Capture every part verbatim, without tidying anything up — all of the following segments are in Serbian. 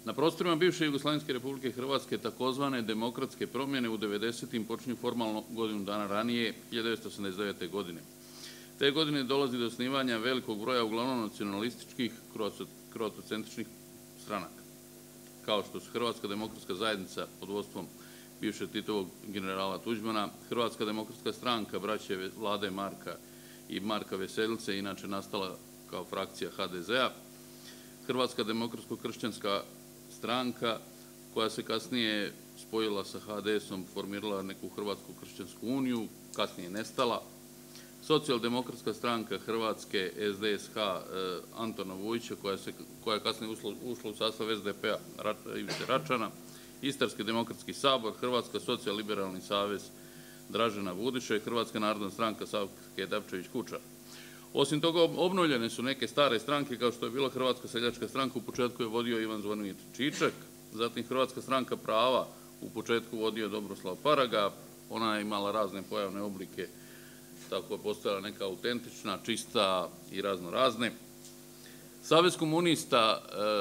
Na prostorima bivše Jugoslavenske Republike Hrvatske takozvane demokratske promjene u devedesetim počinju formalno godinu dana ranije, hiljadu devetsto osamdeset devete. godine. Te godine dolazi do osnivanja velikog broja uglavnom nacionalističkih kroatocentričnih stranaka, kao što su Hrvatska demokratska zajednica pod vodstvom bivše Titovog generala Tuđmana, Hrvatska demokratska stranka braće Vlade Marka i Marka Veseljice, inače nastala kao frakcija ha de zea, Hrvatska demokratsko-kršćanska stranka, koja se kasnije spojila sa ha de esom, formirala neku Hrvatsku kršćansku uniju, kasnije nestala, Socijaldemokratska stranka Hrvatske, es de es ha Antona Vujića, koja, se, koja je kasnije ušla, ušla u sastav es de pe-a Ivice Račana, Istarski demokratski sabor, Hrvatska socijal-liberalni savez Dražena Vudiša i Hrvatska narodna stranka Savke Dapčević-Kučar. Osim toga, obnovljene su neke stare stranke, kao što je bila Hrvatska seljačka stranka, u početku je vodio Ivan Zvonimir Čičak, zatim Hrvatska stranka prava, u početku vodio Dobroslav Paraga, ona je imala razne pojavne oblike, tako je postojala neka autentična, čista i razno razne. Savez komunista,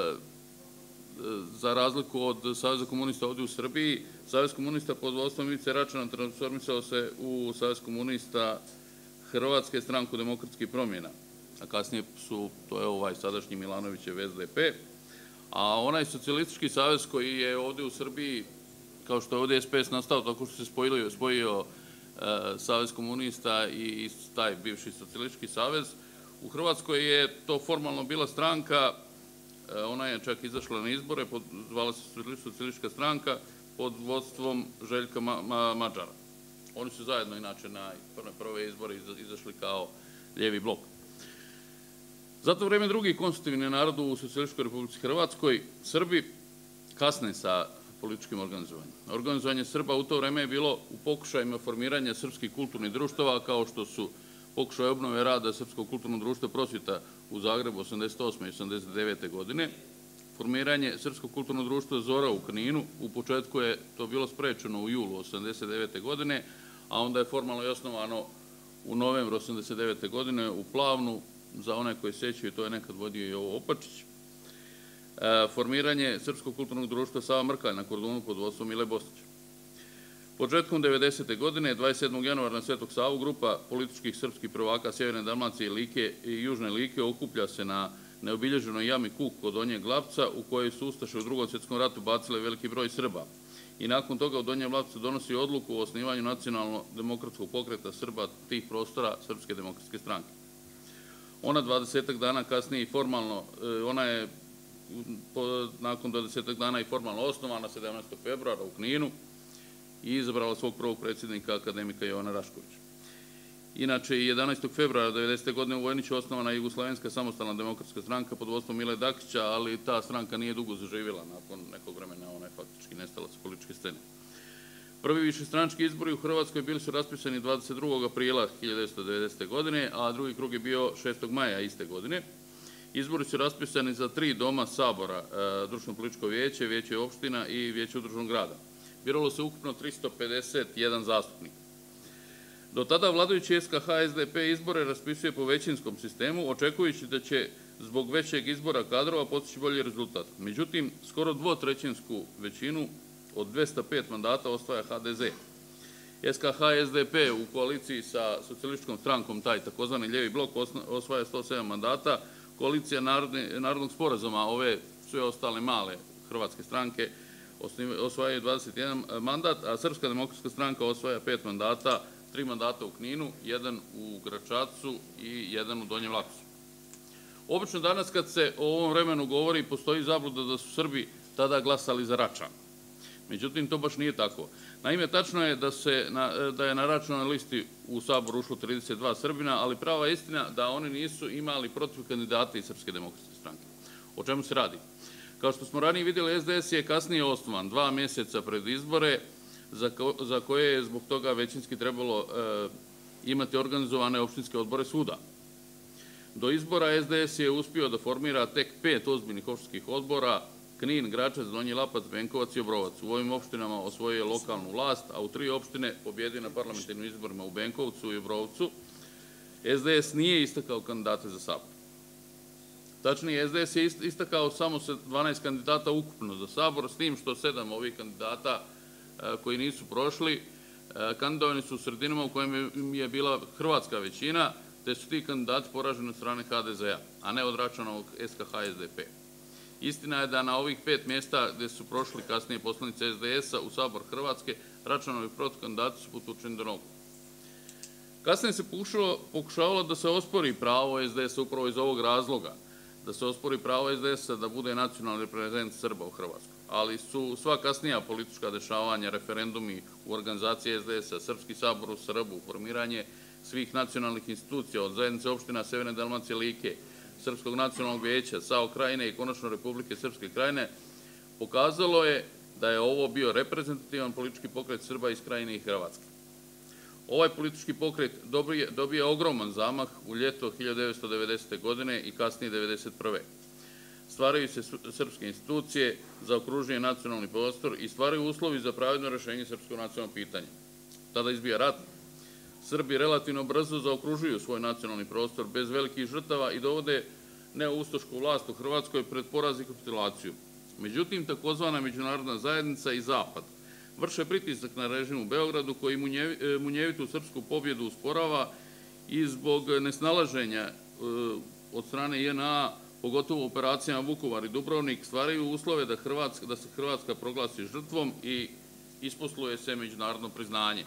za razliku od Saveza komunista ovdje u Srbiji, Savez komunista pod vodstvom Ivice Račana transformisao se u Savez komunista Hrvatske stranku demokratskih promjena, a kasnije su, to je ovaj sadašnji Milanovićev es de pe, a onaj socijalistički savez koji je ovdje u Srbiji, kao što je ovdje es pe es nastao, tako što se spojio, spojio Savez komunista i taj bivši socijalistički savez, u Hrvatskoj je to formalno bila stranka, ona je čak izašla na izbore, zvala se socijalistička stranka pod vodstvom Željka Mađara. Oni su zajedno, inače, na prve izbore izašli kao lijevi blok. Zato u vreme drugih konstitutivnih naroda u Socijalističkoj Republici Hrvatskoj, Srbi kasne sa političkim organizovanjem. Organizovanje Srba u to vreme je bilo u pokušajima formiranja srpskih kulturnih društava, kao što su pokušaj obnove rada Srpskog kulturnog društva Prosvjeta u Zagrebu osamdeset osme i osamdeset devete. godine, formiranje Srpskog kulturnog društva Zora u Kninu, u početku je to bilo sprečeno u julu osamdeset devete. godine, a onda je formalno i osnovano u novembru osamdeset devete. godine u Plavnu, za one koji sećaju, to je nekad vodio i Jovo Opačić. Formiranje Srpskog kulturnog društva Sava Mrkalj na Kordunu pod vodstvom Mile Bostića. Početkom devedesete. godine, dvadeset sedmog januara na Svetog Savu, grupa političkih srpskih prvaka Sjeverne Dalmacije, Like i Južne Like okuplja se na neobilježenoj jami Kuk kod Donjeg Lapca, u kojoj su ustaše u Drugom svjetskom ratu bacile veliki broj Srba. I nakon toga u Donjem Lapcu donosi odluku o osnivanju nacionalno-demokratskog pokreta Srba tih prostora Srpske demokratske stranke. Ona dvadesetak dana kasnije i formalno, ona je nakon dvadesetak dana i formalno osnovana sedamnaestog februara u Kninu i izabrala svog prvog predsjednika, akademika Jovana Raškovića. Inače, jedanaestog februara devedesete. godine u Vojniću osnovana je Jugoslovenska samostalna demokratska stranka pod vodstvom Mile Dakića, ali ta stranka nije dugo zaživjela, nakon nekog vremena ona je faktički nestala sa političke scene. Prvi višestranački izbori u Hrvatskoj bili su raspisani dvadeset drugog aprila hiljadu devetsto devedesete. godine, a drugi krug je bio šestog maja iste godine. Izbori su raspisani za tri doma Sabora, društveno političko vijeće, vijeće opština i vijeće udruženog grada. Biralo se ukupno tristo pedeset jedan zastupnik. Do tada vladajući es ka ha es de pe izbore raspisuje po većinskom sistemu, očekujući da će zbog većeg izbora kadrova postići bolji rezultat. Međutim, skoro dvotrećinsku većinu od dvesta pet mandata osvaja ha de ze. es ka ha es de pe u koaliciji sa socijalističkom strankom, taj takozvani lijevi blok, osvaja sto sedam mandata, koalicija Narodnog sporazuma, ove sve ostale male hrvatske stranke, osvajaju dvadeset jedan mandat, a Srpska demokratska stranka osvaja pet mandata, tri mandata u Kninu, jedan u Gračacu i jedan u Donjem Lapcu. Obično danas kad se o ovom vremenu govori, postoji zabluda da su Srbi tada glasali za Račan. Međutim, to baš nije tako. Naime, tačno je da, se, da je na Račanovoj listi u Sabor ušlo trideset dva Srbina, ali prava istina da oni nisu imali protiv kandidata iz Srpske demokratske stranke. O čemu se radi? Kao što smo ranije vidjeli, es de es je kasnije osnovan dva mjeseca pred izbore, za, ko, za koje je zbog toga većinski trebalo e, imati organizovane opštinske odbore svuda. Do izbora es de es je uspio da formira tek pet ozbiljnih opštinskih odbora, Knin, Gračac, Donji Lapac, Benkovac i Obrovac. U ovim opštinama osvojio je lokalnu vlast, a u tri opštine pobjedio na parlamentarnim izborima u Benkovcu i Obrovcu. es de es nije istakao kandidate za Sabor. Tačnije, S D S je istakao samo dvanaest kandidata ukupno za Sabor, s tim što sedam ovih kandidata koji nisu prošli, kandidovani su u sredinama u kojem je bila hrvatska većina, te su ti kandidati poraženi od strane H D Z-a, a ne od Račanovog S K H S D P. Istina je da na ovih pet mjesta gdje su prošli kasnije poslanici S D S-a u Sabor Hrvatske, Račanovi protukandidati su potučeni do nogu. Kasnije se pokušavalo da se ospori pravo S D S-a upravo iz ovog razloga, da se ospori pravo S D S-a da bude nacionalni reprezent Srba u Hrvatskoj. Ali su sva kasnija politička dešavanja, referendumi u organizaciji S D S-a, Srpski sabor u Srbu, formiranje svih nacionalnih institucija od zajednice opština Severne Dalmacije, Like, Srpskog nacionalnog vijeća, S A O Krajine i konačno Republike Srpske Krajine, pokazalo je da je ovo bio reprezentativan politički pokret Srba iz Krajine i Hrvatske. Ovaj politički pokret dobije ogroman zamah u ljeto hiljadu devetsto devedesete. godine i kasnije devedeset prve. Stvaraju se srpske institucije, zaokružuje nacionalni prostor i stvaraju uslovi za pravedno rešenje srpskog nacionalnog pitanja. Tada izbija rat. Srbi relativno brzo zaokružuju svoj nacionalni prostor bez velikih žrtava i dovode neoustašku vlast u Hrvatskoj pred poraz i kapitulaciju. Međutim, takozvana međunarodna zajednica i Zapad vrše pritisak na režim u Beogradu koji munjevitu srpsku pobjedu usporava i zbog nesnalaženja od strane J N A, pogotovo u operacijama Vukovar i Dubrovnik, stvaraju uslove da se Hrvatska proglasi žrtvom i isposluje se međunarodno priznanje.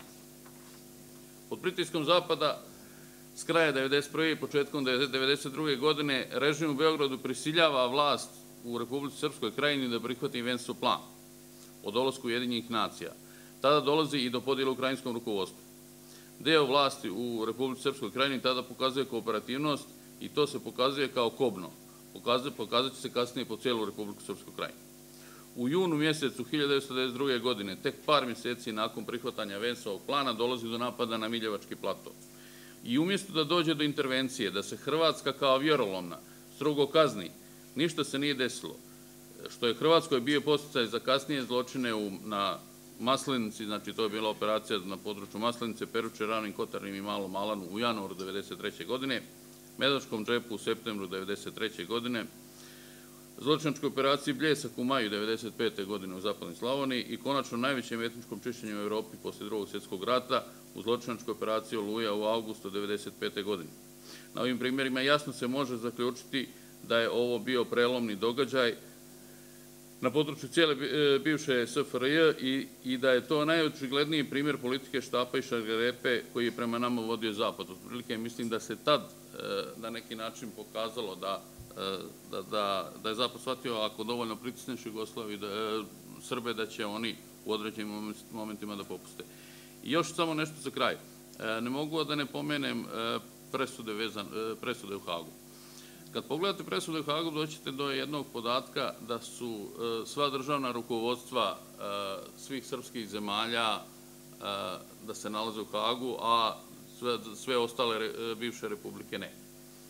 Pod pritiskom Zapada s kraja devedeset prve. i početkom devedeset druge. godine režim u Beogradu prisiljava vlast u Republici Srpskoj Krajini da prihvati Vensov plan o dolasku Ujedinjenih nacija. Tada dolazi i do podjela u krajinskom rukovodstvu. Deo vlasti u Republici Srpskoj Krajini tada pokazuje kooperativnost i to se pokazuje kao kobno. Pokazat će se kasnije po cijelu Republiku Srpskoj Krajini. U junu mjesecu hiljadu devetsto devedeset druge. godine, tek par mjeseci nakon prihvatanja Vensovog plana, dolazi do napada na Miljevački plato. I umjesto da dođe do intervencije, da se Hrvatska kao vjerolomna strogo kazni, ništa se nije desilo. Što je Hrvatskoj bio podsticaj za kasnije zločine na Maslenici, znači to je bila operacija na području Maslenice, Peruče, Ravnim Kotarnim i Malom Alanu u januaru devedeset treće. godine, Medačkom džepu u septembru devedeset treće. godine, zločinačkoj operaciji Bljesak u maju devedeset pete. godine u zapadnoj Slavoniji i konačno najvećem etničkom čišćenju u Evropi posle drugog svjetskog rata u zločinačkoj operaciji Oluja u avgustu devedeset pete. godine. Na ovim primjerima jasno se može zaključiti da je ovo bio prelomni događaj na području cijele bivše S F R J i da je to najočigledniji primjer politike štapa i šargarepe koji je prema nama vodio Zapad. Otprilike mislim da se tad na neki način pokazalo da da je Zapad shvatio ako dovoljno pritisneš Jugoslaviju, Srbe, da će oni u određenim momentima da popuste. I još samo nešto za kraj. Ne mogu da ne pomenem presude u Hagu. Kad pogledate presude u Hagu, doćete do jednog podatka da su sva državna rukovodstva svih srpskih zemalja da se nalaze u Hagu, a sve ostale bivše republike ne.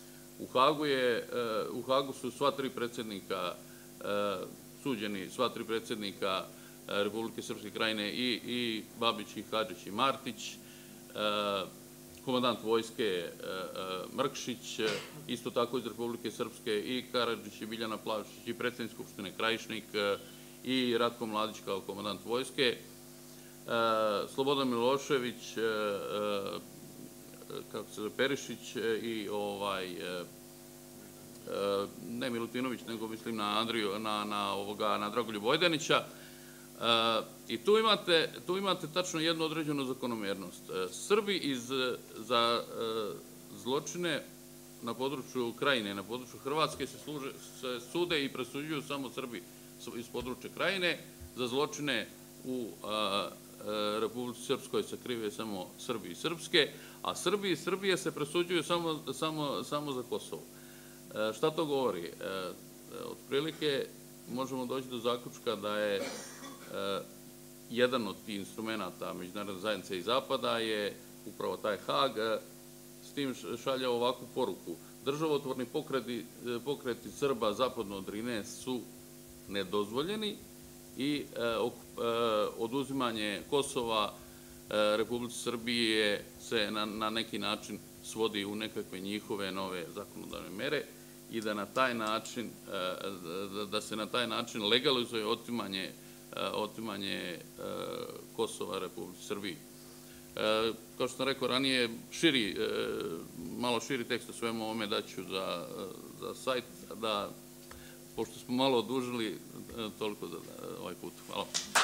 U Hagu su sva tri predsjednika suđeni, sva tri predsjednika Republike Srpske Krajine, i Babić, i Hadžić, i Martić, komandant vojske Mrkšić, isto tako iz Republike Srpske, i Karadžić, i Biljana Plavšić, i predsjednik Skupštine Krajišnik, i Ratko Mladić kao komandant vojske, Slobodan Milošević, kako se zove, Perišić i ovaj, ne Milutinović, nego mislim na Andriju, na Dragolju Vojdanića. I tu imate tačno jednu određenu zakonomjernost. Srbi za zločine na području Krajine, na području Hrvatske se sude i presuđuju samo Srbi iz područja Krajine, za zločine u Republici Srpskoj se krive samo Srbi i Srpske, a Srbi i Srbije se presuđuju samo za Kosovo. Šta to govori? Otprilike možemo doći do zaključka da je jedan od tih instrumenta međunarodne zajednice i Zapada je upravo taj Hag, s tim šalje ovakvu poruku. Državotvorni pokreti Srba zapadno od Drine su nedozvoljeni i oduzimanje Kosova Republici Srbije se na neki način svodi u nekakve njihove nove zakonodavne mere i da na taj način, da se na taj način legalizuje otimanje, otimanje Kosova Republici Srbiji. Kao što sam rekao ranije, širi, malo širi tekst o svemu ovome daću za, za sajt, da, pošto smo malo odužili, toliko za ovaj put. Hvala.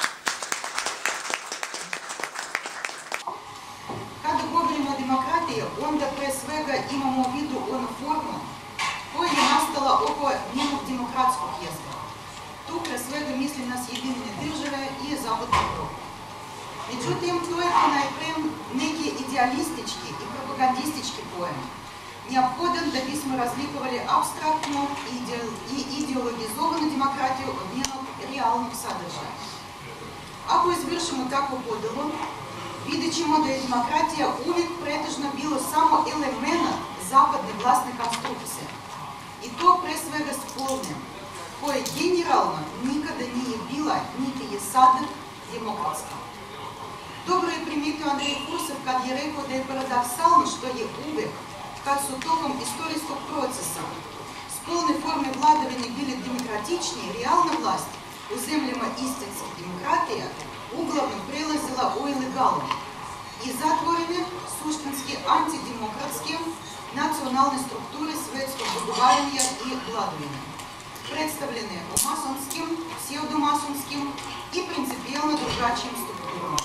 Kada govorimo o demokratiji, onda pre svega imamo u vidu onu formu koja je nastala oko njenog demokratskog jezika. Tu pre svega mislim na Sjedinjene države i Zapadnu Evropu. Međutim, to je ponajpre neki idealistički i propagandistički pojem, neophodan da bismo razlikovali abstraktnu i ideologizovanu demokratiju od njenog realnog sadržaja. Ako izvršimo takvu podelu, vidjet ćemo da je demokratija uvijek pretežno bilo samo element zapadne vlasne konstrukcije. I to pre svega spolne, koja generalno nikada nije bila, niti je sada demokratska. Dobro je primijetio Andrej Kursev kad je rekao da je paradoksalno što je uvijek, kad su tokom istorijskog procesa spolne forme vladavine bili demokratičnije, realna vlast u zemljama istinskih demokratija uglavnom prelazila u ilegalne i zatvorene, suštinski antidemokratske nacionalne strukture svjetskog dogovaranja i vladavine, predstavljene u masonskim, pseudomasonskim i principijalno drugačijim strukturama.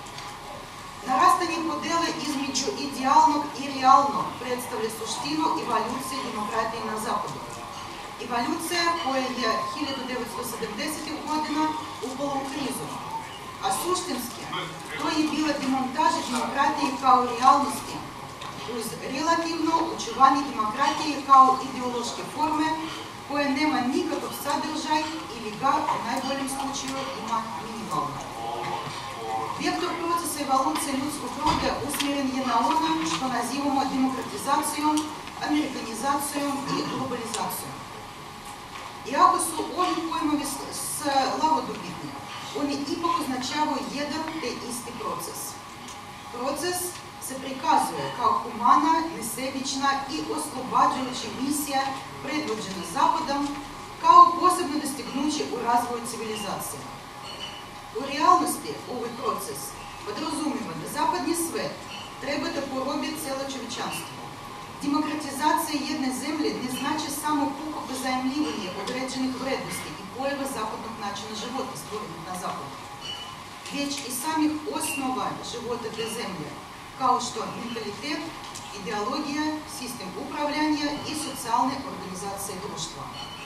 Narastanje podele između idealnog i realnog predstavlja suštinu evolucije demokratije na Zapadu. Evolucija koja je hiljadu devetsto sedamdesetih godina upala u krizu, a suštinski to je bila demontaža demokratije kao realnosti uz relativno očuvanje demokratije kao ideološke forme koja nema nikakav sadržaj ili ga u najboljem slučaju ima minimalno. Vektor procesa evolucije ljudskog roda usmjeren je na ono što nazivamo demokratizacijom, amerikanizacijom i globalizacijom. Iako su ovi pojmovi slavodobitni, oni ipak označavaju jedan te isti proces. Proces se prikazuje kao humana, nesebična i oslobađajuća misija predvođena Zapadom kao posebno dostignuće u razvoju civilizacije. U realnosti ovaj proces podrazumijeva da zapadni svet treba da porobi cijelo čovječanstvo. Demokratizacija jedne zemlje ne znači samo puko pozajmljivanje određenih vrednosti i pojava zapadnog načina života stvorenih na zapadu, već i samih osnova života te zemlje, kao što mentalitet, ideologija, sistem upravljanja i socijalne organizacije društva.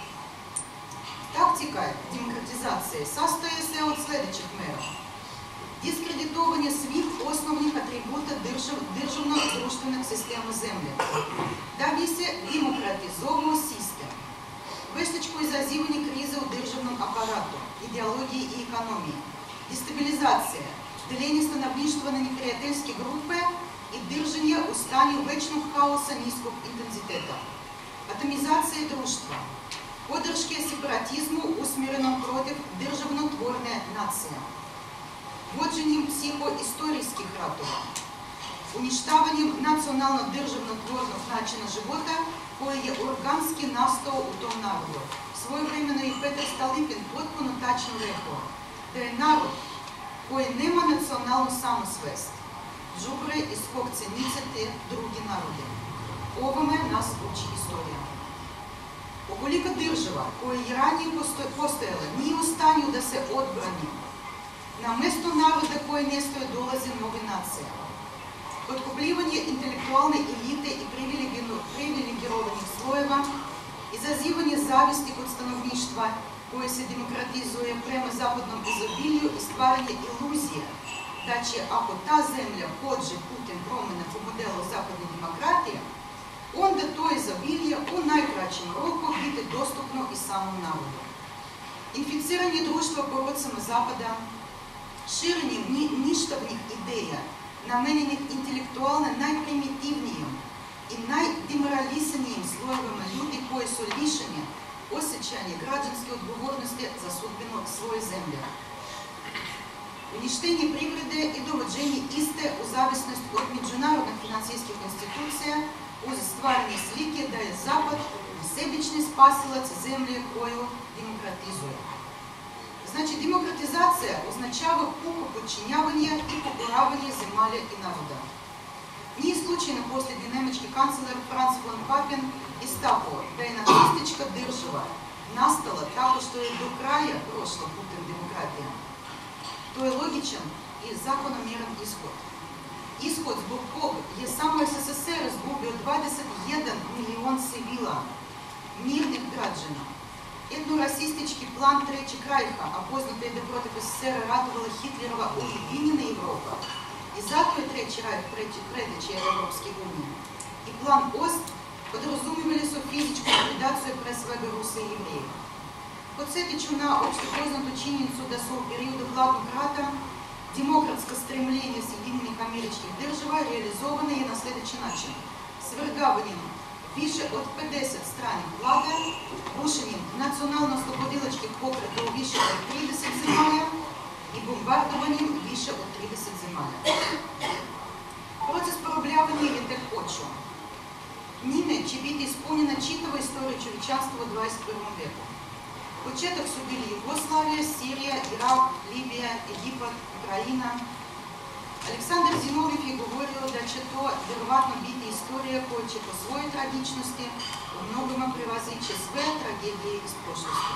Taktika demokratizacije sastoje se od sljedećih mera. Diskreditovanje svih osnovnih atributa državno-društvenog sistema zemlje, da bi se demokratizovao sistem, veštačko izazivanje krize u državnom aparatu, ideologiji i ekonomiji, destabilizacija, deljenje stanovništva na neprijateljske grupe i držanje u stanju večnog haosa niskog intenziteta, atomizacija društva, podrške separatizmu usmjerenom protiv državnotvorne nacije, vođenjem psihoistorijskih ratova, uništavanjem nacionalno-državnotvornog načina života koji je organski nastao u tom narodu. Svojevremeno i Petar Stolypin potpuno tačno rekao da je narod koji nema nacionalnu samosvest, đubre iz kog se nicate drugi narodi. Ovome nas uči istorija. Ukoliko država koja je ranije postojala nije u stanju da se odbrani, na mjesto naroda koje nestaje dolazi nove nacije. Potkupljivanje intelektualne elite i privilegirovanih slojeva, izazivanje zavisti kod stanovništva koje se demokratizuje prema zapadnom izobilju i stvaranje iluzije da će, ako ta zemlja pođe putem promjena po modelu zapadne demokratije, onda to izobilje u najkraćem roku biti dostupno i samom narodu. Inficiranje društva porocama Zapada, širenje ništavnih ideja, namenjenih intelektualno najprimitivnijim i najdemoralisanijim slojevima ljudi koji su lišeni osjećanja građanske odgovornosti za sudbinu svoje zemlje. Uništenje privrede i dovođenje iste u zavisnost od međunarodnih financijskih institucija uz stvaranje slike da je Zapad sebični spasilac zemlje koju demokratizuje. Znači, demokratizacija označava puko podčinjavanje i pokoravanje zemalja i naroda. Nije slučajno posljednji nemački kancelar Franz von Papen istakao da je nacistička država nastala tako što je do kraja prošla putem demokratije. To je logičan i zakonomjeran ishod. Ishod zbog kog je samo es es es er izgubio dvadeset jedan milion civila, mirnih građana. Etnorasistički plan Trećeg rajha, a poznato je da protiv es es er ratovala Hitlerova ujedinjena Evropa. I zato je Treći rajh preteče Evropske unije. I plan Ost podrazumijevali su fizičku likvidaciju pre svega Rusa i Jevreja. Podsjetit ću na opšte poznatu činjenicu da su u periodu hladnog rata demokratska stremljenja Sjedinjenih Američkih Država realizovana je na sljedeći način. Svrgavanjem više od pedeset stranih vlada, rušenjem nacionalno-oslobodilačkih pokreta u više od trideset zemalja i bombardovanjem više od trideset zemalja. Proces porobljavanja je tek počeo. Njime će biti ispunjena čitava istorija čovječanstva u dvadeset prvom veku. Početak su bili Jugoslavija, Sirija, Irak, Libija, Egipat, Ukrajina. Aleksandar Zinovjev je govorio da će to vjerovatno biti istorija koja će po svojoj tragičnosti u mnogima prevazići sve tragedije iz prošlosti.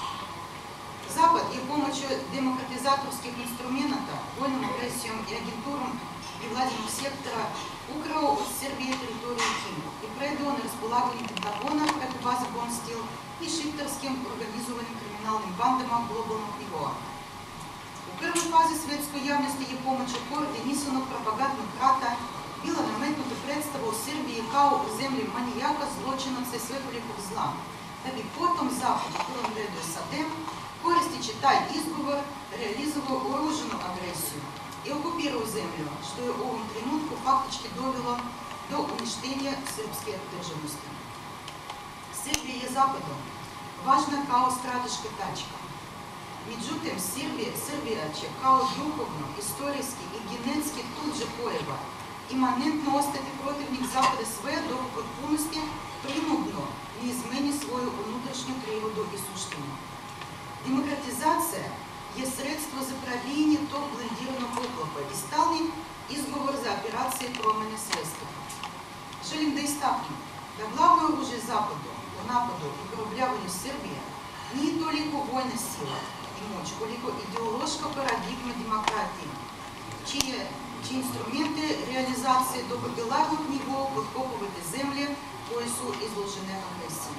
Zapad je pomoću demokratizatorskih instrumenta, vojnom agresijom i agenturom nevladinog sektora ukrao od Srbije teritoriju Kinu i predao na raspolaganje Pentagona preko baze Bonstil i šiptarskim organizovanim kriminalnim bandama globalnog nivoa. U prvoj fazi svjetskoj javnosti je pomoću koordinisanog propagandnog rata bila nametnuta predstava u Srbiji kao u zemlji manijaka, zločinaca i svekolikog zla, da bi potom Zapad, u prvom redu es a de, koristeći taj izgovor, realizovao oružanu agresiju i okupirao zemlju, što je u ovom trenutku faktički dovelo do uništenja srpske državnosti. Srbija je Zapadom važna kao strateška tačka. Međutim, Srbija će kao duhovno, istorijski i genetski tuđa pojava imanentno ostati protivnik Zapada sve dok u potpunosti prinudno ne izmeni svoju unutrašnju prirodu i suštinu. Demokratizacija je sredstvo za pravljenje tog blendiranog uklopa i stalni izgovor za operacije promjene svijesti. Želim da istaknem da glavno oružje Zapadu u napadu i porobljavanju Srbije nije toliko vojna sila i moć, koliko ideološka paradigma demokratije, čije, čije instrumente realizacije do babilarnog nivoa podkopavate zemlje koje su izložene agresiji.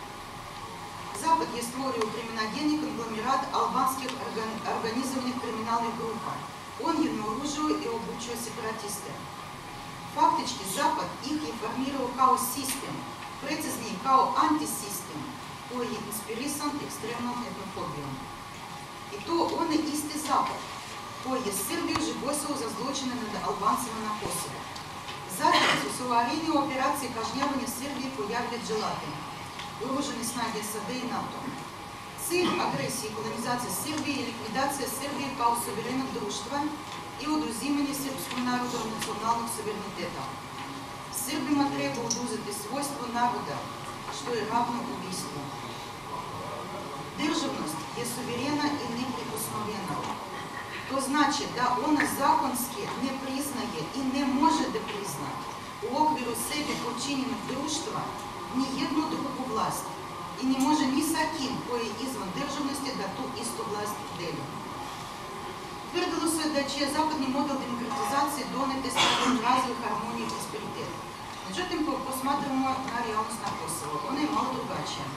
Zapad je stvorio kriminogeni konglomerat albanskih organizovanih kriminalnih grupa. On je naoružio i obučio separatiste. Faktički, Zapad ih je formirao kao sistem, preciznije kao antisistem, koji je inspirisan ekstremnom etnofobijom. I to onaj isti Zapad, koji je Srbiju žigosao za zločine nad Albancima na Kosovu. Zatim su se u areni operacije kažnjavanja Srbije pojavili dželati, oružane snage es a de i NATO. Cilj agresije i kolonizacije Srbije je likvidacija Srbije kao suverenog društva i oduzimanje srpskog naroda od nacionalnog suvereniteta. Srbima treba oduzeti svojstvo naroda, što je ravno ubistvu. Državnost je suverena i neprikosnovena. To znači da ona zakonski ne priznaje i ne može da prizna u okviru sebi počinjenog društva ni jednu drugu vlast i ne može ni sa kim koji je izvan državnosti da tu istu vlast deli. Tvrdilo se da će zapadni model demokratizacije doneti stabilan razvoj, harmoniju i prosperitet. Međutim, posmatramo na realnost na Kosovo. Ona je malo drugačija.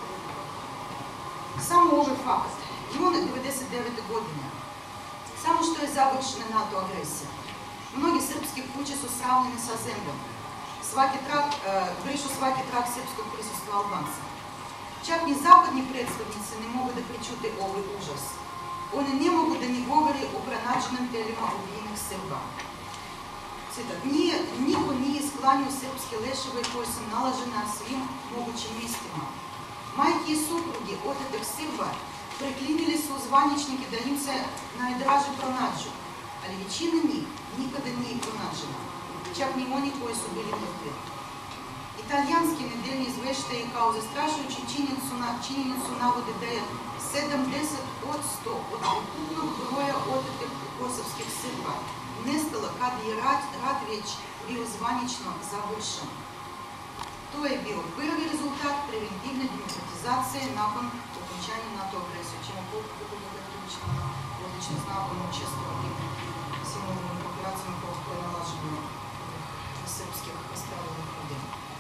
Samo ovaj fakt, june devedeset devete godine, samo što je završena NATO agresija, mnogi srpske kuće su sravnjene sa zemljom. Svaki trak, e, brišu svaki trak srpskog prisustva Albanca. Čak ni zapadni predstavnici ne mogu da pričute ovaj užas. Oni ne mogu da ne govori o pronađenim telima ubijenih Srba. Citat, nije, niko nije sklanio srpske leševe koje se nalaže na svim mogućim mjestima. Majke i supruge otetih Srba preklinili su zvaničnike da im se najdraže pronađu, ali većina njih nikada nije pronađena, čak ni oni koji su bili mrtvi. I Италиански неделни извештаи као застрашујучи чинjenicu на чинjenicu наводи да е седамдесет одсто од ukupnog broja otetih kosovskih Srba nestalo kada je rat, rat već bio zvanično završen. To je bio prvi rezultat preventivne demokratizacije nakon okončanja NATO agresije. Ćemo koliko je ključno, odlično znamo učestvovati svim ovim operacijama koje nalažemo srpskih stradalih ljudi.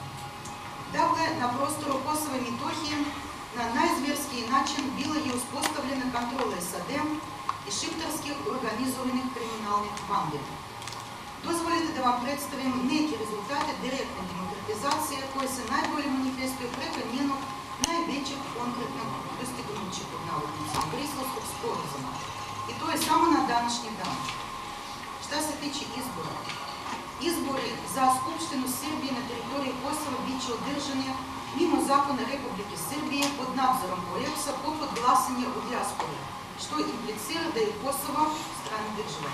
Dakle, na prostoru Kosova i Metohije na najzvjerskiji način bila je uspostavljena kontrola S A D i šiptarskih organizovanih kriminalnih bandi. Dozvolite da vam predstavim neki rezultate direktne demokratizacije koje se najbolje manifestuju preko njenog najvećeg konkretnog dostignuća pod navodnicima Briselskog sporazuma. I to je samo na današnji dan. Šta se tiče izbora? Izbori za Skupštinu Srbije na teritoriji Kosova bit će održani mimo zakona Republike Srbije pod nadzorom Koljepsa poput glasanja u dijaspori, što implicira da je Kosovo strana država.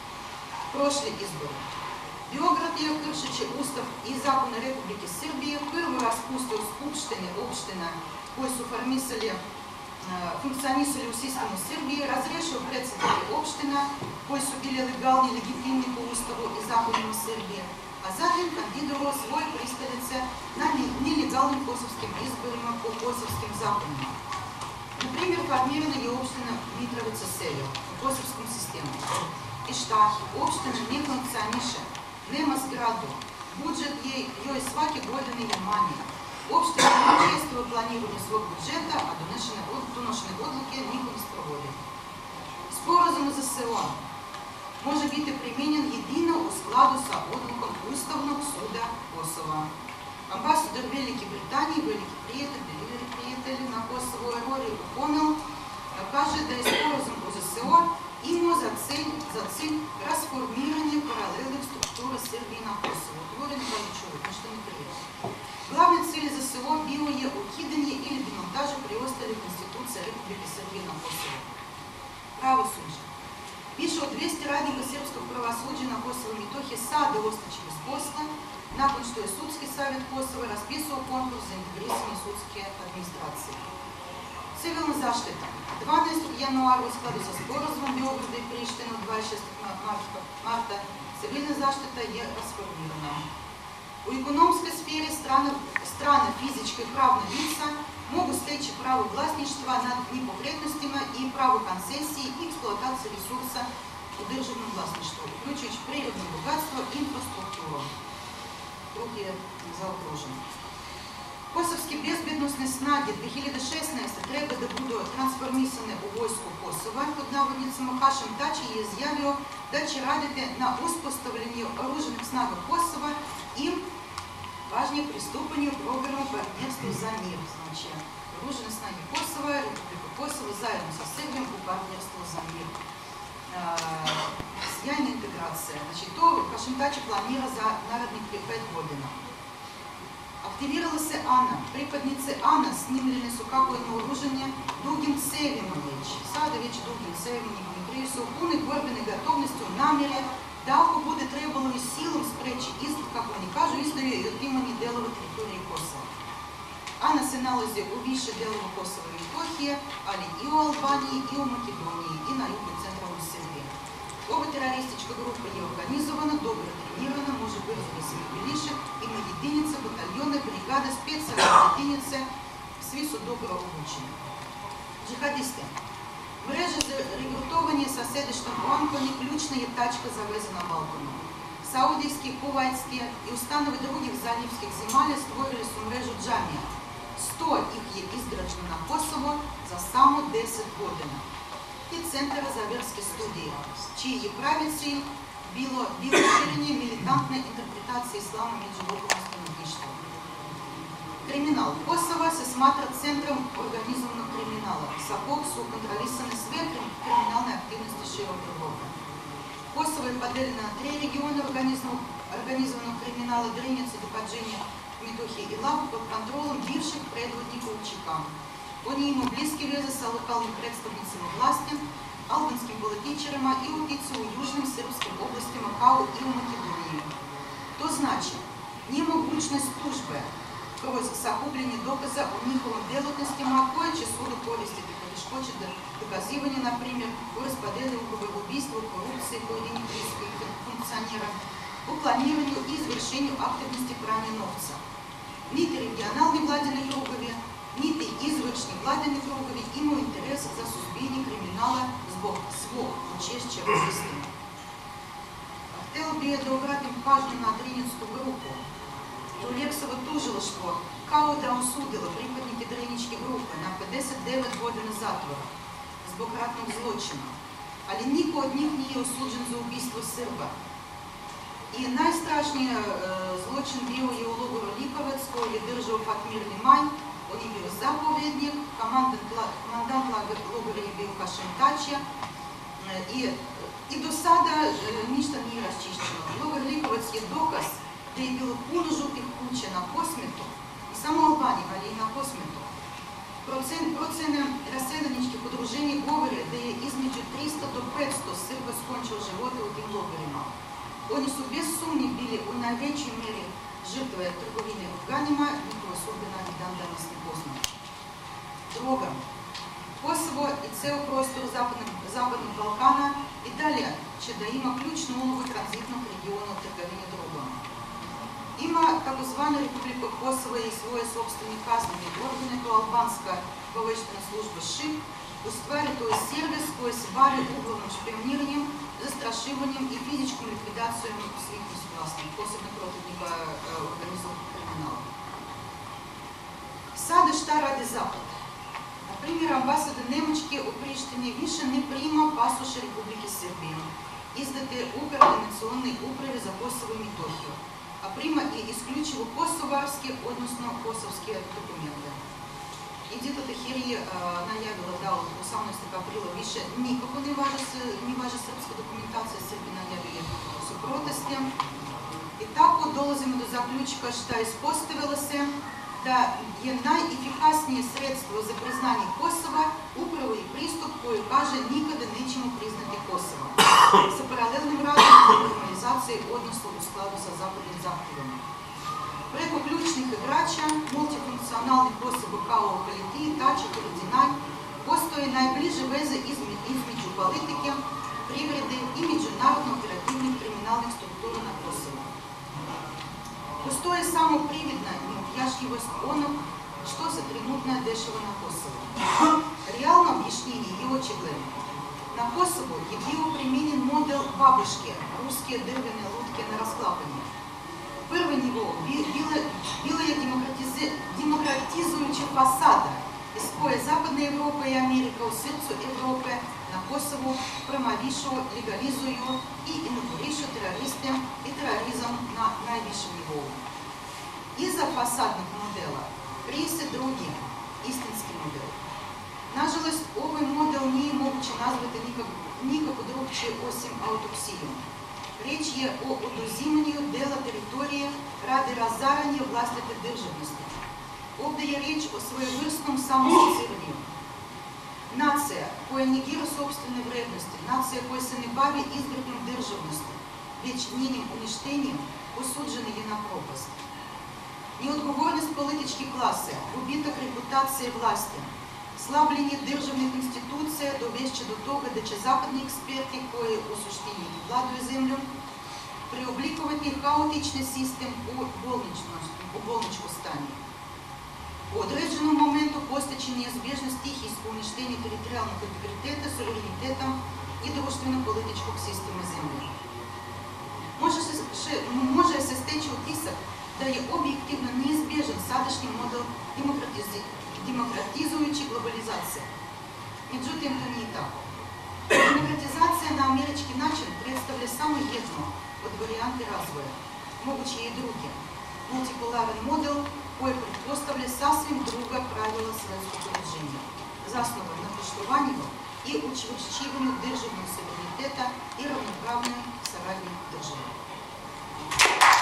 Prošli izbori. Beograd je, kršeći Ustav i zakone Republike Srbije, prvo raspustio skupštine opština koje su formisali, funkcionisali u sistemu Srbije, razrešio predsjednike opština koji su bili legalni i legitimni po Ustavu i zakonima Srbije, a zatim kandidovao svoje pristalice na nelegalnim kosovskim izborima po kosovskim zakonima. Na primjer, formirana je opština Mitrovica Seljo u kosovskom sistemu. I šta? Opština ne funkcioniše, nema zgradu, budžet je joj svake godine je manji. Opština ne učestvuje u planiranju svog budžeta, a donošene odluke niko ne sprovodi. Sporazum za S O može biti primjenjen jedino u skladu sa odlukom Ustavnog suda Kosova. Ambasador Velike Britanije, veliki prijatelj, bili prijatelji na Kosovu, Rory O'Connell, kaže da je sporazum uz S O imao za cilj, za cilj rasformiranje paralelnih struktura Srbije na Kosovu. Otvoren kao čovjek, ništa ne prije. Glavni cilj za S O bio je ukidanje ili demontaža preostalih institucija Republike Srbije na Kosovu. Pravosuđe. Više od dvjesto radnika srpskog pravosuđa na Kosovu i Metohiji sada ostaće bez posla, nakon što je Sudski savjet Kosova raspisao konkurs za integrisanje sudske administracije. Civilna zaštita. dvanaestog januara u skladu sa sporazumom Beograda i Prištine od dvadeset šestog marta civilna zaštita je rasformirana. U ekonomskoj sferi strane fizičke i pravne lica mogu steći pravo vlasništva nad nepokretnostima i pravo koncesije i eksploatacije resursa u državnom vlasništvu, uključujući prirodno bogatstvo i infrastrukturu. Krug je zaokružen. Kosovske bezbednosne snage dvije hiljade šesnaeste. treba da budu transformisane u vojsku Kosova, pod navodnicima Hašim Tači je izjavio da će raditi na uspostavljanju oružanih snaga Kosova i važnije pristupanju programu partnerstva za mir. Znači, oružane snage Kosova, Republika Kosovo zajedno sa Srbijom u partnerstvu za mir. Sjajna integracija. Znači, to Hašim Tači planira za narednih pet godina. Aktivirala se Ana. Pripadnice Ana snimljene su kako je naoružanje dugim cevima već. Sada već dugim cevima njih su u punoj borbene gotovnosti u namjere da ako bude trebalo i silom spreći isto, kako oni kažu, izdaju i otimanje delova teritorije Kosova. Ana se nalazi u više delova Kosova i Metohije, ali i u Albaniji, i u Makedoniji, i na jugu centralnoj Srbiji. Ova teroristička grupa je organizovana, dobro trenirana, može brzo da se mobiliše, ima jedinice, bataljone, brigade, specijalne jedinice, svi su dobro obučeni. Džihadiste. Mreža za regrutovanje sa sedištem u Ankoni ključna je tačka za veze na Balkanu. Saudijski, kuvajtski i ustanovi drugih zaljevskih zemalja stvorili su mrežu džamija. Sto ih je izgrađeno na Kosovo za samo deset godina. I centara za vjerske studije, čiji je pravi cilj bilo širenje militantne interpretacije islama među lokalnom stanovništvom. Kriminal Kosova se smatra centrom organizovanog kriminala, sa kog su kontrolisane sve kriminalne aktivnosti širom Evrope. Kosovo je podeljeno na tri regiona organizovanog kriminala, Drinice, Dukađenje, Metohije i Lav pod kontrolom bivših predvodnika u Čikanu. Oni imaju bliske veze sa lokalnim predstavnicima vlasti, albanskim političarima i utjecaju u južnim srpskim oblastima kao i u Makedoniji. To znači Немогучность служби kroz sakupljanje dokaza o njihovom djelatnostima koje će sudu koristiti poteškoće dokazivanja, na primjer, u raspodjeli ugovora, ubistvu, korupciji pojedinih bliskih funkcionera, u planiranju i izvršenju aktivnosti pranja novca. Niti regionalni vladini krugovi, niti izvršni vladini krugovi imaju interes za suzbijanje kriminala zbog svog učešća u sistemu. Htjela bi da obratim pažnju na Drinjensku grupu. Tuleksovo tužilaštvo kao da osudilo pripadnike Drinjičke grupe na pedeset devet godina zatvora zbog ratnog zločina, ali niko od njih nije osuđen za ubistvo Srba. I najstrašniji zločin bio je u logoru Lipovac koji je držao Fatmir Limaj. On je bio zapovjednik, komandant logora je bio Hašem Tačija i do sada ništa nije raščišćeno. Logor Lipovac je dokaz da je bilo puno žutih kuća na Kosmetu, i samo Albaniji, ali i na Kosmetu. Procene raseljeničkih udruženja govore da je između tristo do petsto Srba skončilo živote u tim logorima. Oni su bez sumnje bili u najvećoj mjeri žrtve trgovine organima, njihova sudbina i dan danas ne poznata. Druga, Kosovo i ceo prostor Zapadnog Balkana i dalje će da ima ključnu ulogu tranzitnog regiona u trgovini drogama. Ima takozvana Republika Kosovo i svoje sobstvene kaznene organe, to albanska obaveštajna služba ŠIP. U stvari to je servis koji se bavi uglavnom špioniranjem, zastrašivanjem i fizičkom likvidacijom svih nesuglasnih, posebno protivnika organizovanog kriminala. Sada šta radi Zapad? Na primjer, ambasada Njemačke u Prištini više ne prima pasoše Republike Srbije, izdate Uprave nacionalne uprave za Kosovo i Metohiju, a prima i isključivo kosovarske, odnosno kosovske dokumente. Edita Tahiri je najavila da od osamnaestog aprila više nikako ne važe srpska dokumentacija, Srbi najavili su proteste. I tako dolazimo do zaključka šta ispostavilo se da je najefikasnije sredstvo za priznanje Kosova upravo i pristup koji kaže nikada nećemo priznati Kosovo. Sa paralelnim radom normalizacije odnosno u skladu sa zapadnim zahtjevama. Preko ključnih igrača, multifunkcionalni Kosovo kao lokaliteti, tači koordinat, postoje najbliže veze između politike, privrede i međunarodno operativnih kriminalnih struktura na Kosovu. Postoje samo prividna neobjašnjivost onog što se trenutno dešava na Kosovu. Realno objašnjenje je očigledno. Na Kosovu je bio primijenjen model babuške, ruske drvene lutke na rasklapanje. Prvi nivo bila je demokratizujuća fasada iz koje Zapadna Evropa i Amerika u srcu Evrope na Kosovu promovišu, legalizuju i inaugurišu teroriste i terorizam na najvišem nivou. Iza fasadnog modela krije se drugi, istinski model. Nažalost, ovaj model nije moguće nazvati nikako drugčije osim autopsijom. Riječ je o oduzimanju dela teritorije radi razaranja vlastite državnosti. Ovdje je riječ o svojevrsnom samosociranju. Nacija koja negira sobstvene vrednosti, nacija koja se ne bavi izgradnjom državnosti, već njenim uništenjem, osuđena je na propast. Neodgovornost političke klase, gubitak reputacije vlasti, slabljenje državnih institucija dovešće do toga da će zapadni eksperti koji u suštini vladaju zemljom preoblikovati haotični sistem u bolničko stanje. U određenom momentu postići neizbježnost stihijsko uništenje teritorijalnog integriteta, suvereniteta i društveno-političkog sistema zemlje. Može se steći utisak da je objektivno neizbježan sadašnji model demokratizujući globalizacije. Međutim, to nije tako. Demokratizacija na američki način predstavlja samo jednu od varijanti razvoja. Moguće je i drugi. Multipolaran model koji pretpostavlja sasvim druga pravila svjetskog uređenja, zasnovan na poštovanju i učvršćivanju državnog suvereniteta i ravnopravnoj saradnji države.